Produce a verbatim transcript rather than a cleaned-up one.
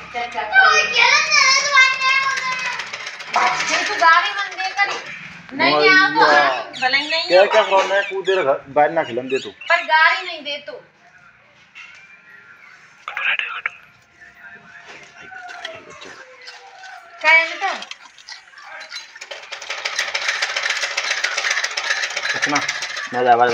तू गाड़ी मन दे कर नहीं आओ तो भले ही नहीं क्या क्या प्रॉब्लम है कूदे बाहर ना खिलन दे तू पर गाड़ी नहीं दे तू क्या है बेटा कितना मजा आ